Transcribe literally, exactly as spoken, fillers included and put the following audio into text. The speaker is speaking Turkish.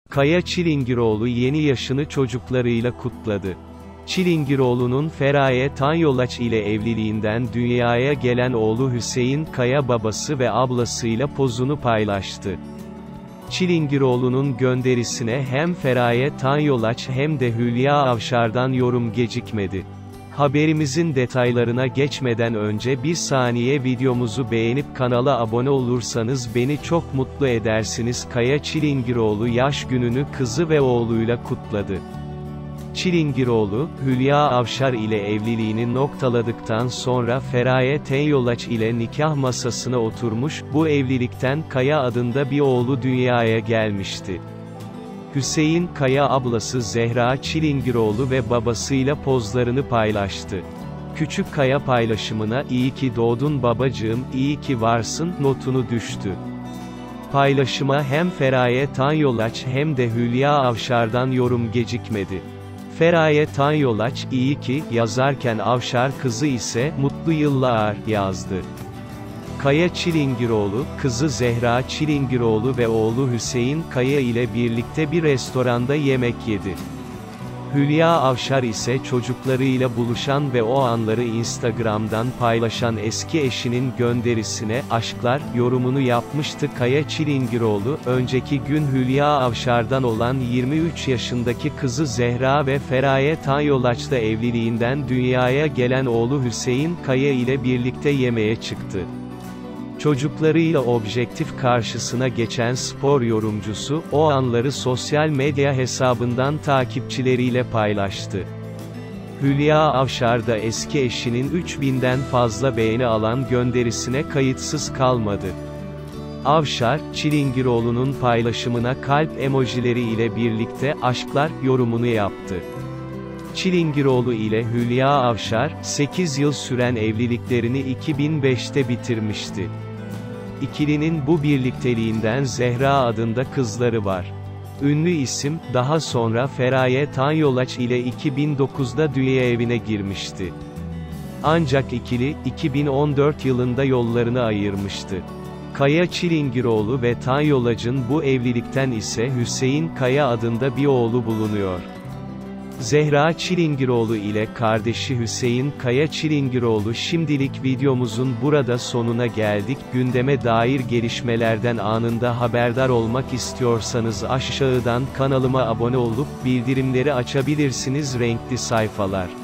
Kaya Çilingiroğlu yeni yaşını çocuklarıyla kutladı. Çilingiroğlu'nun Feraye Tanyolaç ile evliliğinden dünyaya gelen oğlu Hüseyin Kaya babası ve ablasıyla pozunu paylaştı. Çilingiroğlu'nun gönderisine hem Feraye Tanyolaç hem de Hülya Avşar'dan yorum gecikmedi. Haberimizin detaylarına geçmeden önce bir saniye videomuzu beğenip kanala abone olursanız beni çok mutlu edersiniz. Kaya Çilingiroğlu yaş gününü kızı ve oğluyla kutladı. Çilingiroğlu, Hülya Avşar ile evliliğini noktaladıktan sonra Feraye Tanyolaç ile nikah masasına oturmuş, bu evlilikten Kaya adında bir oğlu dünyaya gelmişti. Hüseyin Kaya ablası Zehra Çilingiroğlu ve babasıyla pozlarını paylaştı. Küçük Kaya paylaşımına "İyi ki doğdun babacığım, iyi ki varsın" notunu düştü. Paylaşıma hem Feraye Tanyolaç hem de Hülya Avşar'dan yorum gecikmedi. Feraye Tanyolaç, "İyi ki" yazarken Avşar kızı ise "Mutlu yıllar" yazdı. Kaya Çilingiroğlu, kızı Zehra Çilingiroğlu ve oğlu Hüseyin Kaya ile birlikte bir restoranda yemek yedi. Hülya Avşar ise çocuklarıyla buluşan ve o anları Instagram'dan paylaşan eski eşinin gönderisine "Aşklar" yorumunu yapmıştı. Kaya Çilingiroğlu, önceki gün Hülya Avşar'dan olan yirmi üç yaşındaki kızı Zehra ve Feraye Tanyolaç'la evliliğinden dünyaya gelen oğlu Hüseyin Kaya ile birlikte yemeğe çıktı. Çocuklarıyla objektif karşısına geçen spor yorumcusu, o anları sosyal medya hesabından takipçileriyle paylaştı. Hülya Avşar da eski eşinin üç binden fazla beğeni alan gönderisine kayıtsız kalmadı. Avşar, Çilingiroğlu'nun paylaşımına kalp emojileri ile birlikte "Aşklar" yorumunu yaptı. Çilingiroğlu ile Hülya Avşar, sekiz yıl süren evliliklerini iki bin beşte bitirmişti. İkilinin bu birlikteliğinden Zehra adında kızları var. Ünlü isim, daha sonra Feraye Tanyolaç ile iki bin dokuzda dünya evine girmişti. Ancak ikili, iki bin on dört yılında yollarını ayırmıştı. Kaya Çilingiroğlu ve Tanyolaç'ın bu evlilikten ise Hüseyin Kaya adında bir oğlu bulunuyor. Zehra Çilingiroğlu ile kardeşi Hüseyin Kaya Çilingiroğlu. Şimdilik videomuzun burada sonuna geldik. Gündeme dair gelişmelerden anında haberdar olmak istiyorsanız aşağıdan kanalıma abone olup bildirimleri açabilirsiniz. Renkli sayfalar.